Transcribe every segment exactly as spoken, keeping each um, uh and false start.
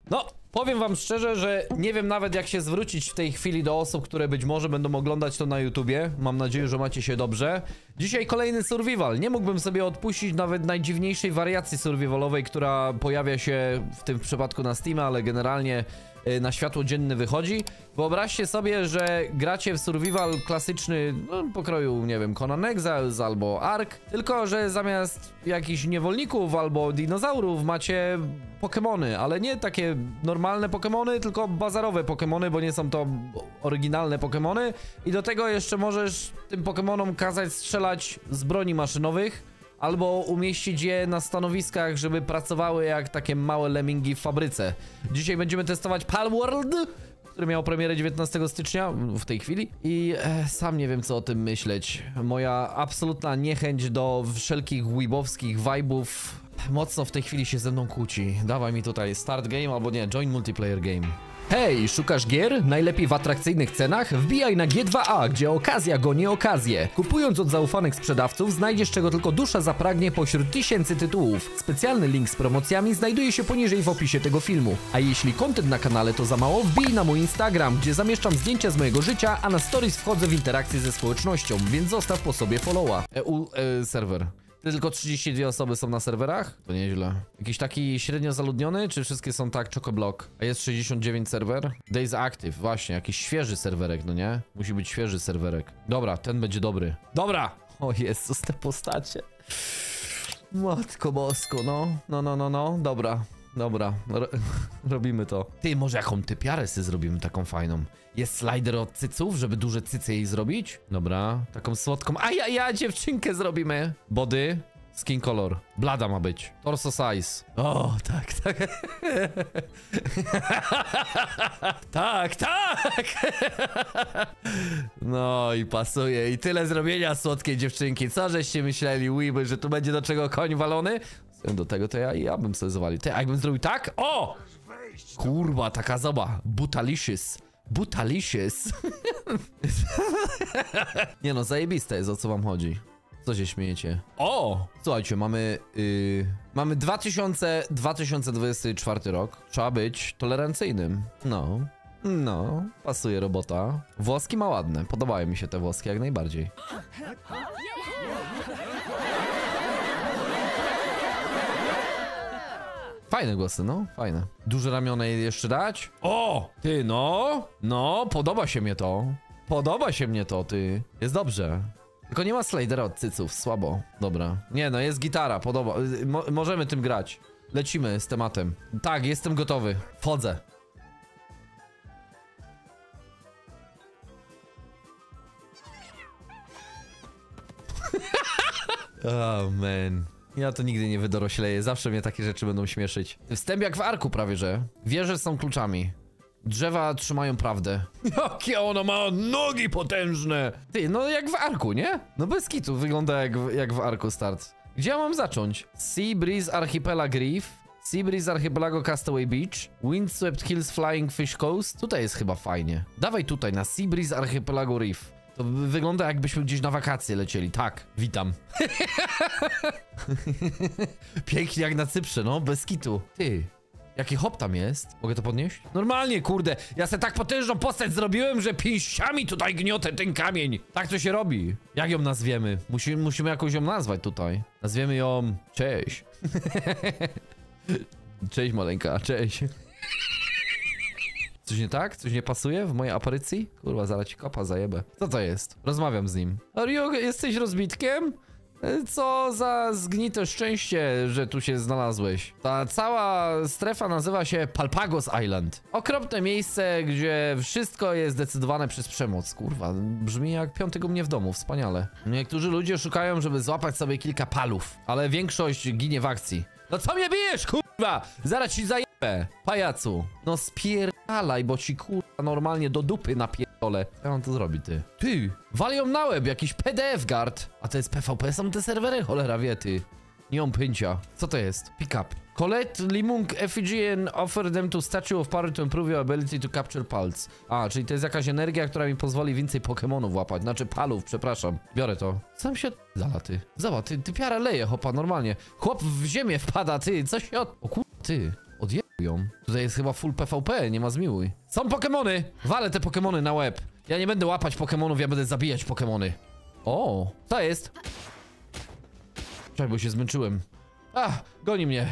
No, powiem wam szczerze, że nie wiem nawet jak się zwrócić w tej chwili do osób, które być może będą oglądać to na YouTubie. Mam nadzieję, że macie się dobrze. Dzisiaj kolejny survival. Nie mógłbym sobie odpuścić nawet najdziwniejszej wariacji survivalowej, która pojawia się w tym przypadku na Steamie, ale generalnie na światło dzienne wychodzi. Wyobraźcie sobie, że gracie w survival klasyczny, no, pokroju, nie wiem, Conan Exiles albo Ark, tylko że zamiast jakichś niewolników albo dinozaurów macie Pokemony, ale nie takie normalne Pokemony, tylko bazarowe Pokemony, bo nie są to oryginalne Pokemony. I do tego jeszcze możesz tym Pokemonom kazać strzelać z broni maszynowych, albo umieścić je na stanowiskach, żeby pracowały jak takie małe lemmingi w fabryce. Dzisiaj będziemy testować Palworld, który miał premierę dziewiętnastego stycznia w tej chwili. I e, sam nie wiem co o tym myśleć. Moja absolutna niechęć do wszelkich weebowskich vibe'ów mocno w tej chwili się ze mną kłóci. Dawaj mi tutaj start game albo nie, join multiplayer game. Hej, szukasz gier? Najlepiej w atrakcyjnych cenach? Wbijaj na G dwa A, gdzie okazja goni okazję. Kupując od zaufanych sprzedawców, znajdziesz czego tylko dusza zapragnie pośród tysięcy tytułów. Specjalny link z promocjami znajduje się poniżej w opisie tego filmu. A jeśli content na kanale to za mało, wbij na mój Instagram, gdzie zamieszczam zdjęcia z mojego życia, a na stories wchodzę w interakcję ze społecznością, więc zostaw po sobie followa. E, u, e, serwer. Tylko trzydzieści dwie osoby są na serwerach? To nieźle. Jakiś taki średnio zaludniony, czy wszystkie są tak chocoblock? A jest sześćdziesiąt dziewięć serwer? Days Active, właśnie, jakiś świeży serwerek, no nie? Musi być świeży serwerek. Dobra, ten będzie dobry. Dobra! O Jezus, te postacie. Matko bosko, no. No, no, no, no, dobra. Dobra, Ro robimy to. Ty, może jaką typiarę sobie zrobimy taką fajną? Jest slider od cyców, żeby duże cycy jej zrobić? Dobra, taką słodką. A ja, ja dziewczynkę zrobimy. Body, skin color. Blada ma być. Torso size. O, tak, tak. Tak, tak. No i pasuje. I tyle zrobienia, słodkiej dziewczynki. Co żeście myśleli, Weeby, że tu będzie do czego koń walony? Do tego to ja, ja bym sobie zawalił. Ty, a jakbym zrobił tak? O! Kurwa, taka zoba. Butalicious. Butalicious. Nie no, zajebiste jest, o co wam chodzi. Co się śmiejecie? O! Słuchajcie, mamy... Yy, mamy dwa tysiące dwudziesty czwarty rok. Trzeba być tolerancyjnym. No. No, pasuje robota. Włoski ma ładne. Podobają mi się te włoski jak najbardziej. Fajne głosy, no, fajne. Duże ramiona jeszcze dać? O! Ty, no! No, podoba się mnie to. Podoba się mnie to, ty. Jest dobrze. Tylko nie ma slidera od cyców, słabo. Dobra. Nie, no, jest gitara, podoba. Mo możemy tym grać. Lecimy z tematem. Tak, jestem gotowy. Wchodzę. Oh, man. Ja to nigdy nie wydorośleję, zawsze mnie takie rzeczy będą śmieszyć. Wstęp jak w Arku prawie, że. Wieże są kluczami. Drzewa trzymają prawdę. Jakie ono ma nogi potężne! Ty, no jak w Arku, nie? No bez kitu, wygląda jak, jak w Arku start. Gdzie ja mam zacząć? Sea Breeze Archipelago Reef, Sea Breeze Archipelago Castaway Beach, Windswept Hills Flying Fish Coast. Tutaj jest chyba fajnie. Dawaj tutaj, na Sea Breeze Archipelago Reef. To wygląda jakbyśmy gdzieś na wakacje lecieli. Tak, witam. Pięknie jak na Cyprze, no, bez kitu. Ty, jaki hop tam jest? Mogę to podnieść? Normalnie, kurde. Ja sobie tak potężną postać zrobiłem, że pięściami tutaj gniotę ten kamień. Tak to się robi. Jak ją nazwiemy? Musimy, musimy jakoś ją nazwać tutaj. Nazwiemy ją... Cześć. Cześć, maleńka, cześć. Coś nie tak? Coś nie pasuje w mojej aparycji? Kurwa, zaraz ci kopa zajebę. Co to jest? Rozmawiam z nim. Rio, jesteś rozbitkiem? Co za zgnite szczęście, że tu się znalazłeś. Ta cała strefa nazywa się Palpagos Island. Okropne miejsce, gdzie wszystko jest zdecydowane przez przemoc. Kurwa, brzmi jak piątego mnie w domu, wspaniale. Niektórzy ludzie szukają, żeby złapać sobie kilka palów, ale większość ginie w akcji. No co mnie bijesz, kurwa? Zaraz ci zajebę, pajacu. No spierdalaj, bo ci kurwa normalnie do dupy napierdolę. Co ja mam to zrobić, ty? Ty, walią na łeb jakiś P D F guard. A to jest P V P, są te serwery? Cholera wie, ty. Nie mam pęcia. Co to jest? Pick up. Collect Limung effigy and offer them to Statue of Power to improve your ability to capture pulse. A, czyli to jest jakaś energia, która mi pozwoli więcej Pokemonów łapać. Znaczy palów, przepraszam. Biorę to. Sam się zala, ty. Zobacz, ty, ty piara leje, hopa, normalnie. Chłop w ziemię wpada, ty. Co się od... O kur... ty. Odjebują. Tutaj jest chyba full P V P, nie ma zmiłuj. Są Pokemony! Walę te Pokemony na łeb. Ja nie będę łapać Pokemonów, ja będę zabijać Pokemony. O, to jest. Czekaj, bo się zmęczyłem. Ach, goni mnie.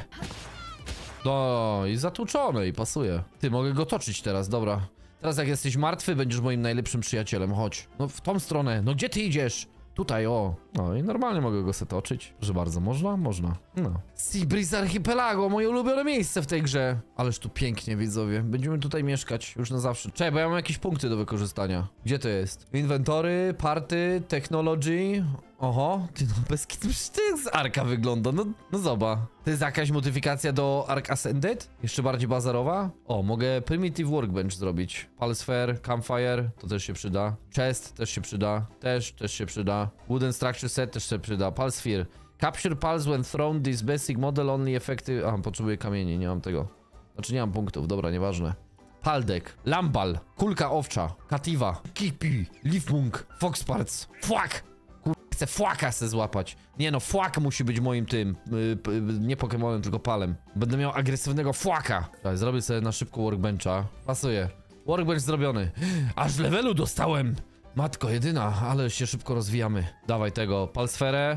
No i zatłuczony i pasuje. Ty, mogę go toczyć teraz, dobra. Teraz jak jesteś martwy, będziesz moim najlepszym przyjacielem, chodź. No w tą stronę, no gdzie ty idziesz? Tutaj, o. No i normalnie mogę go se toczyć. Że bardzo, można? Można. No. Seabreeze Archipelago, moje ulubione miejsce w tej grze. Ależ tu pięknie, widzowie. Będziemy tutaj mieszkać już na zawsze. Czekaj, bo ja mam jakieś punkty do wykorzystania. Gdzie to jest? Inwentory, party, technology. Oho, ty no bez kitu, ty z Arka wygląda, no, no zobacz. To jest jakaś modyfikacja do Ark Ascended? Jeszcze bardziej bazarowa? O, mogę Primitive Workbench zrobić. Palsphere, Campfire, to też się przyda. Chest też się przyda, też, też się przyda. Wooden Structure Set też się przyda. Palsphere. Capture pulse when thrown, this basic model only effective... Aha, potrzebuję kamieni, nie mam tego. Znaczy nie mam punktów, dobra, nieważne. Paldek, Lambal, Kulka Owcza, Kativa, Kipi, Leafmunk, Foxparts, Fuck! Chcę Fłaka se złapać. Nie no, Fłak musi być moim tym. Yy, yy, nie Pokemonem, tylko palem. Będę miał agresywnego Fłaka. Czekaj, zrobię sobie na szybko workbencha. Pasuje. Workbench zrobiony. Aż levelu dostałem. Matko jedyna, ale się szybko rozwijamy. Dawaj tego. Palsferę.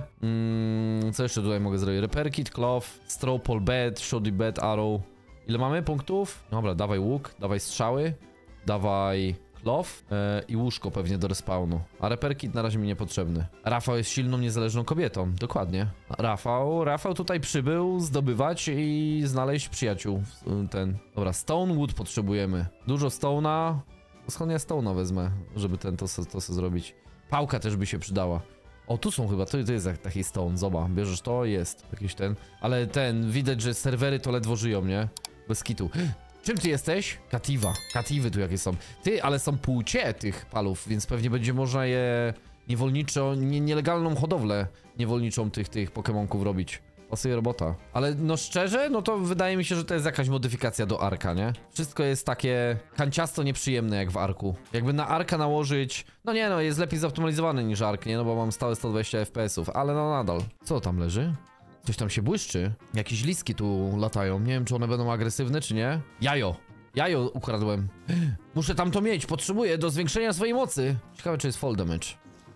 Mm, co jeszcze tutaj mogę zrobić? Repair kit, cloth, straw pole bed, shoddy bed, arrow. Ile mamy punktów? Dobra, dawaj łuk, dawaj strzały. Dawaj... Cloth yy, i łóżko pewnie do respawnu. A repair kit na razie mi niepotrzebny. Rafał jest silną, niezależną kobietą. Dokładnie. Rafał, Rafał tutaj przybył zdobywać i znaleźć przyjaciół. Ten. Dobra, stone wood potrzebujemy. Dużo stone'a. Skąd ja stone'a wezmę, żeby ten to, to sobie zrobić. Pałka też by się przydała. O, tu są chyba, to, to jest taki stone, zobacz. Bierzesz to, jest jakiś ten. Ale ten, widać, że serwery to ledwo żyją, nie? Bez kitu. Czym ty jesteś? Kativa. Katiwy tu jakie są. Ty, ale są płcie tych palów, więc pewnie będzie można je niewolniczo, nie, nielegalną hodowlę niewolniczą tych, tych Pokemonków robić. Pasuje robota. Ale no szczerze, no to wydaje mi się, że to jest jakaś modyfikacja do Arka, nie? Wszystko jest takie kanciasto nieprzyjemne jak w Arku. Jakby na Arka nałożyć... No nie no, jest lepiej zoptymalizowany niż Ark, nie? No bo mam stałe sto dwadzieścia F P S-ów, ale no nadal. Co tam leży? Coś tam się błyszczy. Jakieś listki tu latają. Nie wiem, czy one będą agresywne, czy nie. Jajo. Jajo ukradłem. Muszę tam to mieć. Potrzebuję do zwiększenia swojej mocy. Ciekawe, czy jest fall damage.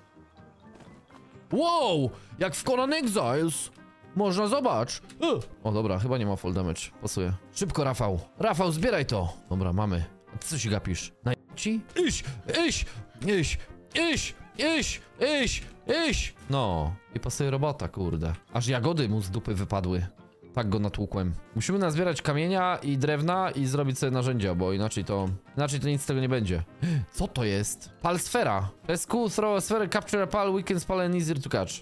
Wow! Jak w Conan Exiles. Można zobacz. O, dobra, chyba nie ma fall damage. Pasuje. Szybko, Rafał. Rafał, zbieraj to. Dobra, mamy. A ty co się gapisz? Na ci? Iś! Iś! Iś! Iś! Iś! Iś! Iś! No. I pasuje robota, kurde. Aż jagody mu z dupy wypadły. Tak go natłukłem. Musimy nazbierać kamienia i drewna i zrobić sobie narzędzia, bo inaczej to... Inaczej to nic z tego nie będzie. Co to jest? Palsfera. Press Q, throw a sphere, capture a pal, weekend spal and easier to catch.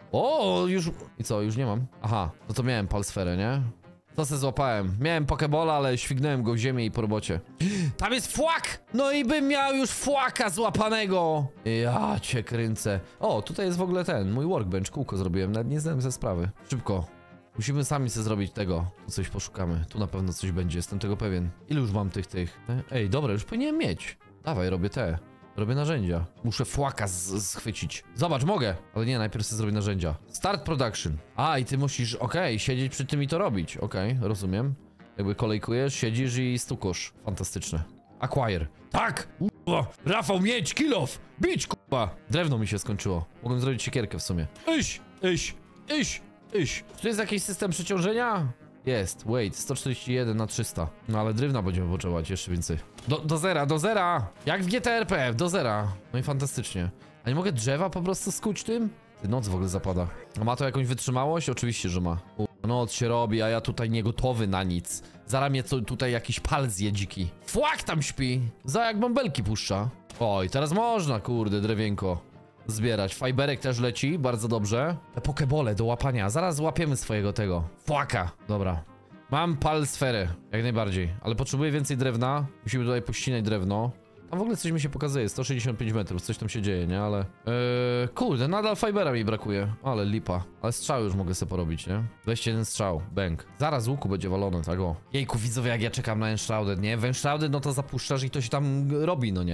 O, już... I co, już nie mam? Aha, no to miałem palsferę, nie? To se złapałem. Miałem pokebola, ale śwignąłem go w ziemię i po robocie. Tam jest Fłak! No i bym miał już Fłaka złapanego! Ja cię kręcę. O, tutaj jest w ogóle ten, mój workbench. Kółko zrobiłem, nawet nie zdałem ze sprawy. Szybko. Musimy sami sobie zrobić tego. Tu coś poszukamy. Tu na pewno coś będzie, jestem tego pewien. Ile już mam tych, tych? Ej, dobra, już powinienem mieć. Dawaj, robię te. Robię narzędzia. Muszę Fłaka schwycić. Zobacz, mogę. Ale nie, najpierw sobie zrobię narzędzia. Start production. A, i ty musisz, okej, okay, siedzieć przy tym i to robić. Okej, okay, rozumiem. Jakby kolejkujesz, siedzisz i stukosz. Fantastyczne. Acquire. Tak! Uwa. Rafał, mieć, kill off! Bić, kurwa! Drewno mi się skończyło. Mogłem zrobić siekierkę w sumie. Iś, iś, iś, iś. Czy tu jest jakiś system przeciążenia? Jest, wait, sto czterdzieści jeden na trzysta. No ale drewna będziemy potrzebować jeszcze więcej. Do, do zera, do zera! Jak w G T R P, do zera. No i fantastycznie. A nie mogę drzewa po prostu skuć tym? Ty, noc w ogóle zapada. A ma to jakąś wytrzymałość? Oczywiście, że ma. U, noc się robi, a ja tutaj nie gotowy na nic. Zaraz mnie to, tutaj jakiś pal zje dziki. Fłak tam śpi! Za jak bąbelki puszcza. Oj, teraz można, kurde, drewienko zbierać. Fiberek też leci, bardzo dobrze. Te pokebole do łapania. Zaraz złapiemy swojego tego. Fłaka. Dobra. Mam palsferę, jak najbardziej. Ale potrzebuję więcej drewna. Musimy tutaj pościnać drewno. Tam w ogóle coś mi się pokazuje. sto sześćdziesiąt pięć metrów, coś tam się dzieje, nie? Ale... Yy, kurde, nadal fibera mi brakuje. Ale lipa. Ale strzały już mogę sobie porobić, nie? dwadzieścia jeden strzał. Bang. Zaraz z łuku będzie walone, tak o. Jejku, widzowie, jak ja czekam na Enshrouded, nie? W Enshrouded, no to zapuszczasz i to się tam robi, no nie?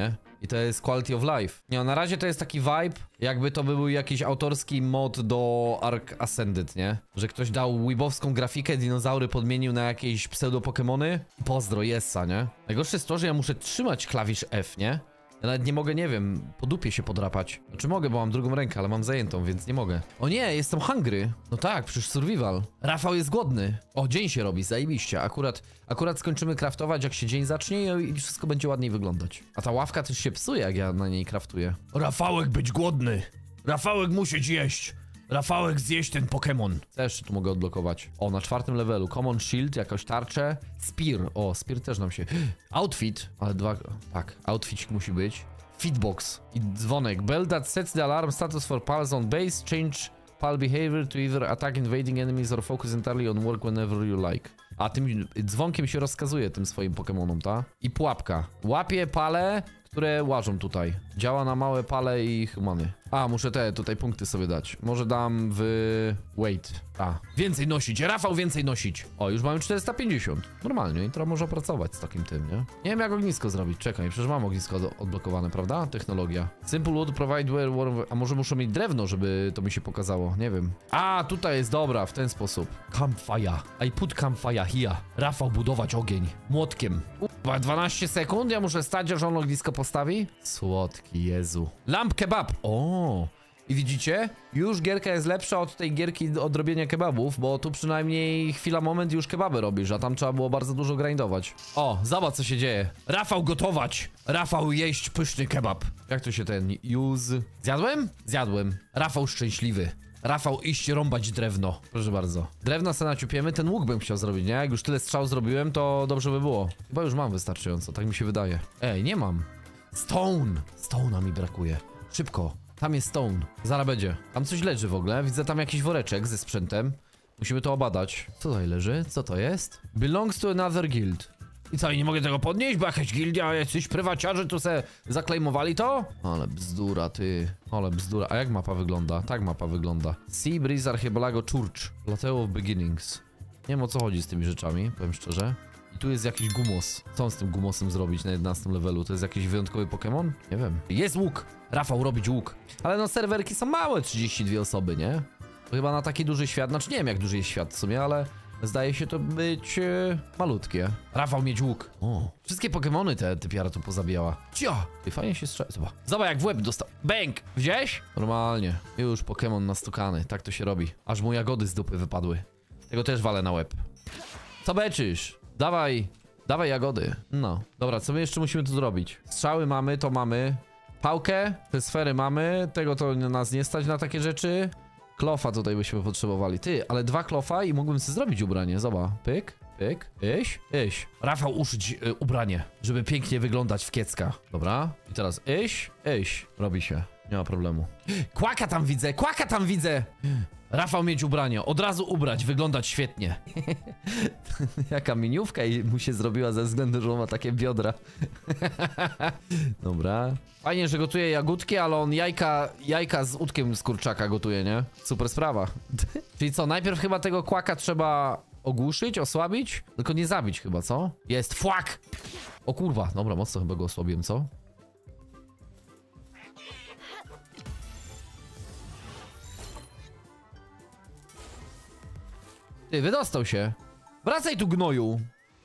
I to jest quality of life. Nie, na razie to jest taki vibe, jakby to był jakiś autorski mod do Ark Ascended, nie? Że ktoś dał weebowską grafikę, dinozaury podmienił na jakieś pseudo-pokemony. Pozdro, jessa, nie? Najgorsze jest to, że ja muszę trzymać klawisz F, nie? Ja nawet nie mogę, nie wiem, po dupie się podrapać. Znaczy mogę, bo mam drugą rękę, ale mam zajętą, więc nie mogę. O nie, jestem hungry. No tak, przecież survival. Rafał jest głodny. O, dzień się robi, zajebiście. Akurat, akurat skończymy craftować, jak się dzień zacznie i wszystko będzie ładniej wyglądać. A ta ławka też się psuje, jak ja na niej craftuję. Rafałek być głodny. Rafałek musieć jeść. Rafałek zjeść ten Pokémon. Też tu mogę odblokować. O, na czwartym levelu. Common Shield, jakoś tarczę. Spear. O, Spear też nam się... Outfit. Ale dwa... Tak, outfit musi być. Fitbox. I dzwonek. Bell that sets the alarm status for pals on base. Change pal behavior to either attack invading enemies or focus entirely on work whenever you like. A tym dzwonkiem się rozkazuje tym swoim Pokémonom, ta? I pułapka. Łapie pale, które łażą tutaj. Działa na małe pale i humany. A, muszę te tutaj punkty sobie dać. Może dam w... Wait. A, więcej nosić. Rafał, więcej nosić. O, już mamy czterysta pięćdziesiąt. Normalnie, jutro można pracować z takim tym, nie? Nie wiem, jak ognisko zrobić. Czekaj, przecież mam ognisko odblokowane, prawda? Technologia. Simple wood provide where warm... A może muszę mieć drewno, żeby to mi się pokazało? Nie wiem. A, tutaj jest dobra, w ten sposób. Campfire. I put campfire here. Rafał budować ogień. Młotkiem. Uwa, dwanaście sekund, ja muszę stać, że on ognisko postawi? Słodki Jezu. Lamp kebab. O. I widzicie? Już gierka jest lepsza od tej gierki od robienia kebabów, bo tu przynajmniej chwila, moment już kebaby robisz, a tam trzeba było bardzo dużo grindować. O, zobacz co się dzieje. Rafał gotować. Rafał jeść pyszny kebab. Jak to się ten use... Zjadłem? Zjadłem. Rafał szczęśliwy. Rafał iść rąbać drewno. Proszę bardzo. Drewno se naciupiemy, ten łuk bym chciał zrobić, nie? Jak już tyle strzał zrobiłem, to dobrze by było. Chyba już mam wystarczająco, tak mi się wydaje. Ej, nie mam. Stone. Stone'a mi brakuje. Szybko. Tam jest stone. Zaraz będzie. Tam coś leży w ogóle. Widzę tam jakiś woreczek ze sprzętem. Musimy to obadać. Co tutaj leży? Co to jest? Belongs to another guild. I co, i nie mogę tego podnieść, bo jakaś gildia, jacyś prywaciarzy tu se zaklejmowali to? Ale bzdura, ty. Ale bzdura. A jak mapa wygląda? Tak mapa wygląda. Sea Breeze Archipelago Church. Plateau of Beginnings. Nie wiem, o co chodzi z tymi rzeczami, powiem szczerze. I tu jest jakiś gumos. Co on z tym gumosem zrobić na jedenastym levelu? To jest jakiś wyjątkowy Pokémon? Nie wiem. Jest łuk! Rafał robić łuk. Ale no serwerki są małe, trzydzieści dwie osoby, nie? To chyba na taki duży świat, znaczy nie wiem jak duży jest świat w sumie, ale zdaje się to być e, malutkie. Rafał mieć łuk. O, wszystkie Pokémony te typiara tu pozabijała. Cio! Ty fajnie się strzela. Zobacz. Zobacz jak w łeb dostał. Bęk! Widziałeś? Normalnie. Już Pokémon nastukany. Tak to się robi. Aż mu jagody z dupy wypadły. Tego też walę na łeb. Co beczysz? Dawaj. Dawaj jagody. No. Dobra, co my jeszcze musimy tu zrobić? Strzały mamy, to mamy. Pałkę, te sfery mamy, tego to nas nie stać na takie rzeczy. Klofa tutaj byśmy potrzebowali. Ty, ale dwa klofa i mógłbym sobie zrobić ubranie. Zobacz, pyk, pyk, iś, iś. Rafał uszyć y, ubranie, żeby pięknie wyglądać w kiecka. Dobra, i teraz iś, iś. Robi się, nie ma problemu. Kłaka tam widzę, kłaka tam widzę. Rafał mieć ubranie, od razu ubrać, wyglądać świetnie. Jaka miniówka i mu się zrobiła ze względu, że on ma takie biodra. Dobra. Fajnie, że gotuje jagódki, ale on jajka, jajka z udkiem z kurczaka gotuje, nie? Super sprawa. Czyli co, najpierw chyba tego kłaka trzeba ogłuszyć, osłabić? Tylko nie zabić chyba, co? Jest, fuck! O kurwa, dobra, mocno chyba go osłabiłem, co? Ty, wydostał się. Wracaj tu, gnoju.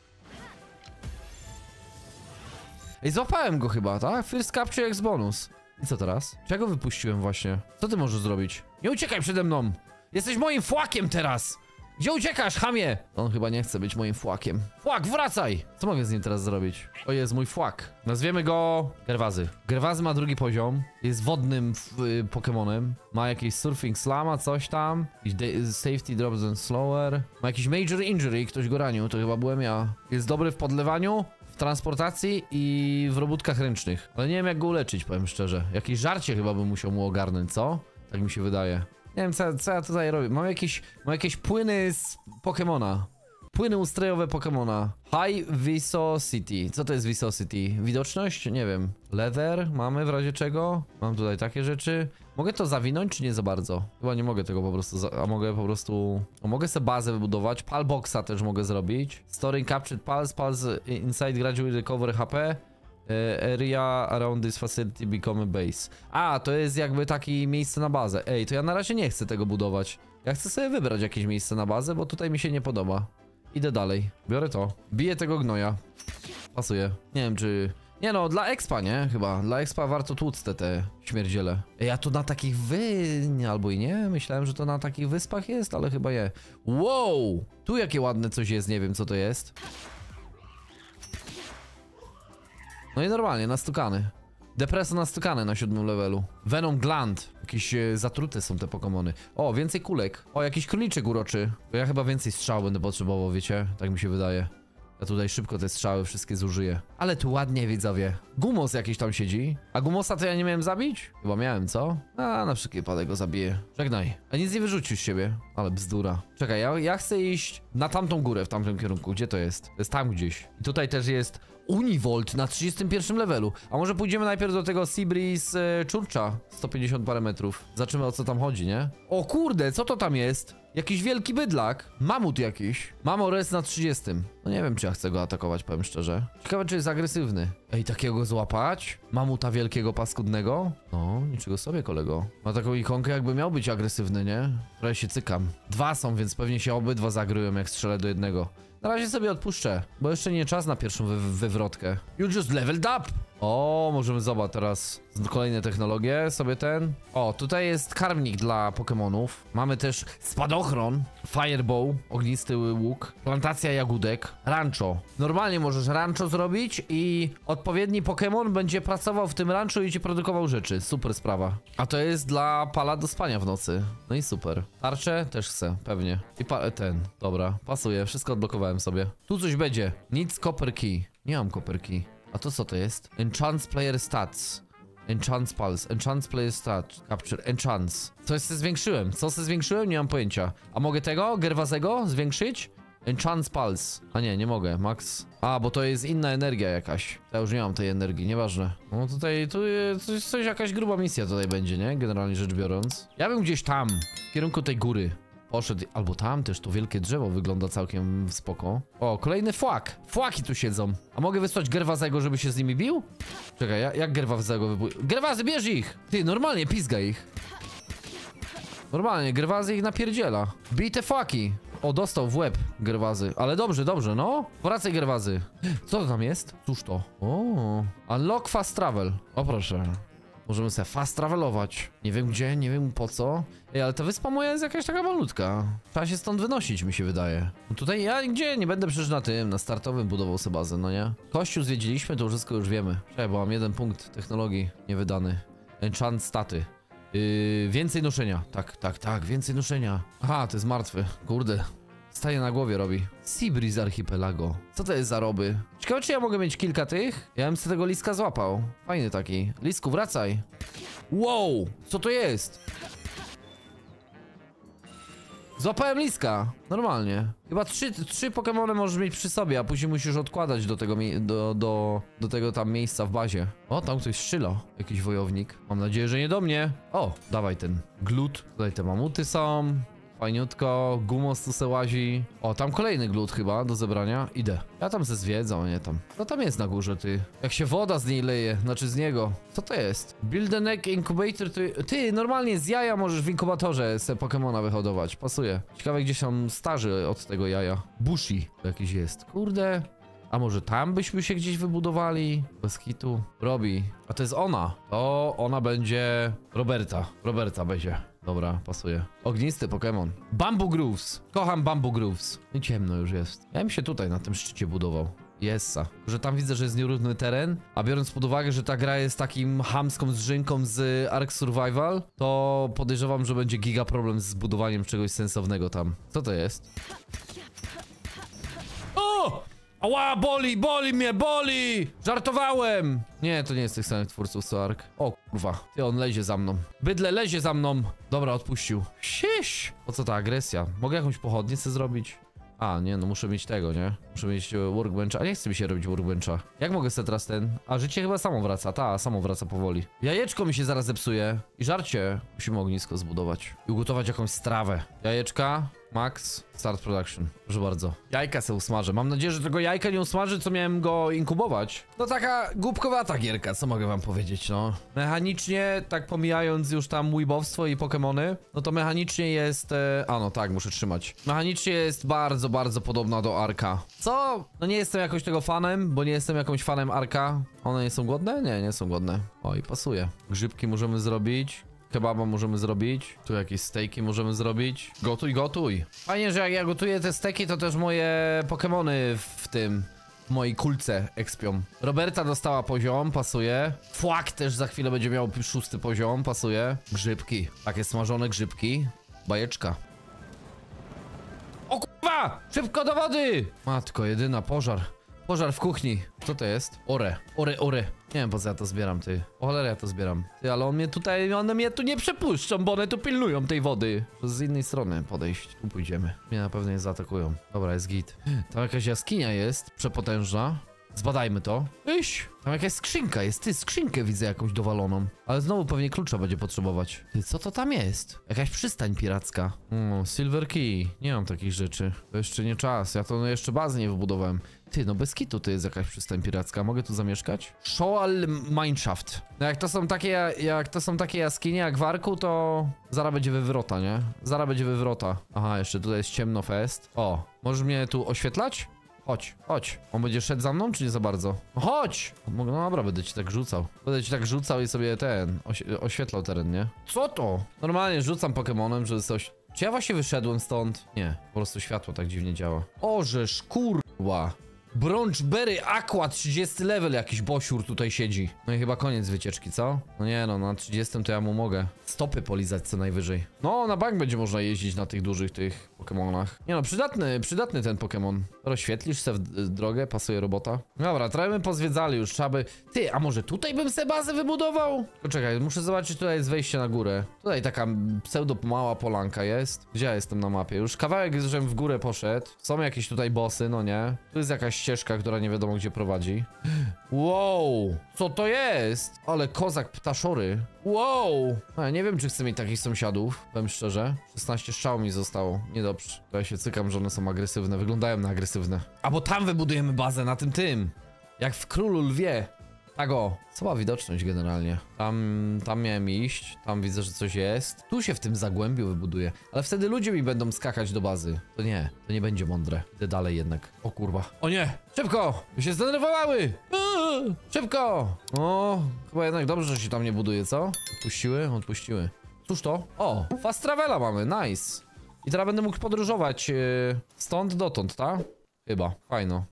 Ej, złapałem go chyba, tak? First capture X bonus. I co teraz? Czego wypuściłem właśnie? Co ty możesz zrobić? Nie uciekaj przede mną. Jesteś moim fłakiem teraz. Gdzie uciekasz, chamie? On chyba nie chce być moim fłakiem. Fłak, wracaj! Co mogę z nim teraz zrobić? To jest mój fłak. Nazwiemy go Gerwazy. Gerwazy ma drugi poziom. Jest wodnym y, Pokemonem. Ma jakieś surfing slama, coś tam. Safety drops and slower. Ma jakiś major injury, ktoś go ranił, to chyba byłem ja. Jest dobry w podlewaniu, w transportacji i w robótkach ręcznych. Ale nie wiem jak go uleczyć, powiem szczerze. Jakieś żarcie chyba bym musiał mu ogarnąć, co? Tak mi się wydaje. Nie wiem, co, co ja tutaj robię. Mam jakieś, mam jakieś płyny z Pokemona. Płyny ustrojowe Pokemona. High Viscosity. Co to jest Viscosity? Widoczność? Nie wiem. Leather mamy w razie czego? Mam tutaj takie rzeczy. Mogę to zawinąć, czy nie za bardzo? Chyba nie mogę tego po prostu, za a mogę po prostu... O, mogę sobie bazę wybudować. Palboxa też mogę zrobić. Storing Captured Pulse, Pulse Inside Gradually Recover H P. E, area around this facility become a base. A, to jest jakby takie miejsce na bazę. Ej, to ja na razie nie chcę tego budować. Ja chcę sobie wybrać jakieś miejsce na bazę, bo tutaj mi się nie podoba. Idę dalej. Biorę to. Biję tego gnoja. Pasuje. Nie wiem, czy... Nie no, dla expa, nie? Chyba. Dla expa warto tłuc te, te śmierdziele. Ej, a to na takich wy... Nie, albo i nie. Myślałem, że to na takich wyspach jest, ale chyba nie. Wow! Tu jakie ładne coś jest, nie wiem co to jest. No i normalnie, nastukany. Depreso nastukany na siódmym levelu. Venom Gland. Jakieś e, zatrute są te Pokemony. O, więcej kulek. O, jakiś króliczek uroczy. To ja chyba więcej strzał będę potrzebował, wiecie? Tak mi się wydaje. Ja tutaj szybko te strzały wszystkie zużyję. Ale tu ładnie, widzowie. Gumos jakiś tam siedzi. A Gumosa to ja nie miałem zabić? Chyba miałem, co? A, na wszelki wypadek go zabiję. Żegnaj. A nic nie wyrzucił z siebie. Ale bzdura. Czekaj, ja, ja chcę iść na tamtą górę, w tamtym kierunku. Gdzie to jest? To jest tam gdzieś. I tutaj też jest Univolt na trzydziestym pierwszym levelu. A może pójdziemy najpierw do tego Seabreeze e, Churcha? sto pięćdziesiąt parę metrów. Zobaczymy, o co tam chodzi, nie? O kurde, co to tam jest? Jakiś wielki bydlak. Mamut jakiś. Mamores na trzydziestym. No nie wiem, czy ja chcę go atakować, powiem szczerze. Ciekawe, czy jest agresywny. Ej, takiego złapać? Mamuta wielkiego, paskudnego? No, niczego sobie, kolego. Ma taką ikonkę, jakby miał być agresywny, nie? Trochę się cykam. Dwa są, więc pewnie się obydwa zagryją, jak strzelę do jednego. Na razie sobie odpuszczę, bo jeszcze nie czas na pierwszą wy wywrotkę. You just leveled up! O, możemy zobaczyć teraz kolejne technologie, sobie ten. O, tutaj jest karmnik dla Pokemonów. Mamy też spadochron, Firebow, ognisty łuk, plantacja jagódek, rancho. Normalnie możesz rancho zrobić i odpowiedni Pokemon będzie pracował w tym ranchu i ci produkował rzeczy. Super sprawa. A to jest dla pala do spania w nocy. No i super. Tarczę też chcę, pewnie. I pa ten, dobra, pasuje, wszystko odblokowałem sobie. Tu coś będzie. Nic Copper Key. Nie mam Copper Key. A to co to jest? Enchant Player Stats. Enchant Pulse. Enchant Player Stats. Capture. Enchant. Coś se zwiększyłem. Co se zwiększyłem? Nie mam pojęcia. A mogę tego? Gerwazego zwiększyć? Enchant Pulse. A nie, nie mogę. Max. A, bo to jest inna energia jakaś. Ja już nie mam tej energii, nieważne. No tutaj, tu jest coś, coś jakaś gruba misja tutaj będzie, nie? Generalnie rzecz biorąc. Ja bym gdzieś tam, w kierunku tej góry poszedł, albo tam też to wielkie drzewo wygląda całkiem spoko. O, kolejny fłak. Fłaki tu siedzą. A mogę wysłać Gerwazego, żeby się z nimi bił? Czekaj, ja, jak Gerwazego wybuj... Gerwazy, bierz ich! Ty, normalnie pizga ich. Normalnie, Gerwazy ich napierdziela. Bij te fłaki. O, dostał w łeb Gerwazy. Ale dobrze, dobrze, no. Wracaj, Gerwazy. Co to tam jest? Cóż to? O, unlock fast travel. O, proszę. Możemy sobie fast travelować. Nie wiem gdzie, nie wiem po co. Ej, ale ta wyspa moja jest jakaś taka malutka. Trzeba się stąd wynosić, mi się wydaje. No tutaj ja gdzie? Nie będę przecież na tym, na startowym budował sobie bazę, no nie? Kościół zwiedziliśmy, to wszystko już wiemy. Czekaj, bo mam jeden punkt technologii niewydany. Enchant staty. Yy, więcej noszenia. Tak, tak, tak, więcej noszenia. Aha, to jest martwy. Kurde. Staje na głowie robi. Seabreeze Archipelago. Co to jest za roby? Ciekawe, czy ja mogę mieć kilka tych? Ja bym sobie tego liska złapał. Fajny taki. Lisku, wracaj. Wow! Co to jest? Złapałem liska. Normalnie. Chyba trzy, trzy Pokemony możesz mieć przy sobie, a później musisz odkładać do tego, do, do, do tego tam miejsca w bazie. O, tam ktoś strzela. Jakiś wojownik. Mam nadzieję, że nie do mnie. O, dawaj ten glut. Tutaj te mamuty są. Fajniutko, Gumos tu se łazi. O, tam kolejny glut chyba do zebrania. Idę. Ja tam ze zwiedzą, nie tam. Co tam jest na górze, ty? Jak się woda z niej leje, znaczy z niego. Co to jest? Build an egg incubator, ty... Ty, normalnie z jaja możesz w inkubatorze se Pokemona wyhodować. Pasuje. Ciekawe, gdzie są starzy od tego jaja. Bushi jakiś jest. Kurde. A może tam byśmy się gdzieś wybudowali? Bez hitu. Robi. A to jest ona. To ona będzie... Roberta. Roberta będzie. Dobra, pasuje. Ognisty Pokémon. Bamboo Grooves. Kocham Bamboo Grooves. I ciemno już jest. Ja bym się tutaj na tym szczycie budował. Jessa. Że tam widzę, że jest nierówny teren, a biorąc pod uwagę, że ta gra jest takim chamską zżynką z Ark Survival, to podejrzewam, że będzie giga problem z budowaniem czegoś sensownego tam. Co to jest? O! Ała, boli, boli mnie, boli! Żartowałem! Nie, to nie jest tych samych twórców co Ark. O kurwa, ty, on lezie za mną. Bydle lezie za mną. Dobra, odpuścił. Siś! Po co ta agresja? Mogę jakąś pochodnię sobie zrobić? A, nie, no muszę mieć tego, nie? Muszę mieć workbencha, a nie chce mi się robić workbencha. Jak mogę sobie teraz ten? A życie chyba samo wraca, ta, samo wraca powoli. Jajeczko mi się zaraz zepsuje. I żarcie. Musimy ognisko zbudować. I ugotować jakąś strawę. Jajeczka. Max, start production. Proszę bardzo. Jajka se usmażę. Mam nadzieję, że tego jajka nie usmaży, co miałem go inkubować. No taka głupkowata gierka, co mogę wam powiedzieć, no. Mechanicznie, tak pomijając już tam weebowstwo i Pokemony, no to mechanicznie jest... E... A no tak, muszę trzymać. Mechanicznie jest bardzo, bardzo podobna do Arka. Co? No nie jestem jakoś tego fanem, bo nie jestem jakąś fanem Arka. One nie są głodne? Nie, nie są głodne. O, i pasuje. Grzybki możemy zrobić. Kebaba możemy zrobić. Tu jakieś stejki możemy zrobić. Gotuj, gotuj. Fajnie, że jak ja gotuję te steki, to też moje Pokemony w tym... w mojej kulce ekspią. Roberta dostała poziom, pasuje. Fłak też za chwilę będzie miał szósty poziom, pasuje. Grzybki. Takie smażone grzybki. Bajeczka. O kurwa! Szybko do wody! Matko, jedyna, pożar. Pożar w kuchni. Co to jest? Ore. Ore, ore. Nie wiem, po co ja to zbieram, ty. O cholera, ja to zbieram. Ty, ale on mnie tutaj, one mnie tu nie przepuszczą, bo one tu pilnują tej wody. Z innej strony podejść. Tu pójdziemy. Mnie na pewno nie zaatakują. Dobra, jest git. Tam jakaś jaskinia jest, przepotężna. Zbadajmy to. Iś. Tam jakaś skrzynka jest. Ty, skrzynkę widzę jakąś dowaloną. Ale znowu pewnie klucza będzie potrzebować. Ty, co to tam jest? Jakaś przystań piracka. Mm, Silver Key. Nie mam takich rzeczy. To jeszcze nie czas. Ja to jeszcze bazy nie wybudowałem. Ty, no bez kitu to jest jakaś przystań piracka. Mogę tu zamieszkać? Shoal Mineshaft. No jak to są takie, jak to są takie jaskinie jak w Arku, to zaraz będzie wywrota, nie? Zaraz będzie wywrota. Aha, jeszcze tutaj jest ciemno fest. O, możesz mnie tu oświetlać? Chodź, chodź. On będzie szedł za mną, czy nie za bardzo? No chodź! No dobra, będę ci tak rzucał. Będę ci tak rzucał i sobie ten, oś oświetlał teren, nie? Co to? Normalnie rzucam Pokemonem, żeby coś... Czy ja właśnie wyszedłem stąd? Nie, po prostu światło tak dziwnie działa. Orzesz, kurwa. Bronchberry Aqua, trzydziesty level, jakiś bosiur tutaj siedzi. No i chyba koniec wycieczki, co? No nie no, na trzydziestym to ja mu mogę stopy polizać co najwyżej. No, na bank będzie można jeździć na tych dużych tych Pokemonach. Nie no, przydatny, przydatny ten Pokemon. Rozświetlisz se w drogę, pasuje robota. Dobra, trochę bym pozwiedzali już, trzeba by... Ty, a może tutaj bym se bazę wybudował? Poczekaj, muszę zobaczyć, tutaj jest wejście na górę. Tutaj taka pseudo mała polanka jest. Gdzie ja jestem na mapie? Już kawałek, żebym w górę poszedł. Są jakieś tutaj bossy, no nie? Tu jest jakaś ścieżka, która nie wiadomo gdzie prowadzi. Wow, co to jest? Ale kozak ptaszory. Wow. A ja nie wiem, czy chcę mieć takich sąsiadów, powiem szczerze. szesnaście strzał mi zostało, niedobrze. To ja się cykam, że one są agresywne, wyglądają na agresywne. A bo tam wybudujemy bazę, na tym tym. Jak w Królu Lwie. Tak o, słaba widoczność generalnie. Tam, tam miałem iść, tam widzę, że coś jest. Tu się w tym zagłębiu wybuduje. Ale wtedy ludzie mi będą skakać do bazy. To nie, to nie będzie mądre. Idę dalej jednak. O kurwa. O nie! Szybko! Już się zdenerwowały! Eee, szybko! O, chyba jednak dobrze, że się tam nie buduje, co? Odpuściły? Odpuściły. Cóż to? O, fast travela mamy, nice. I teraz będę mógł podróżować yy, stąd dotąd, tak? Chyba, fajno.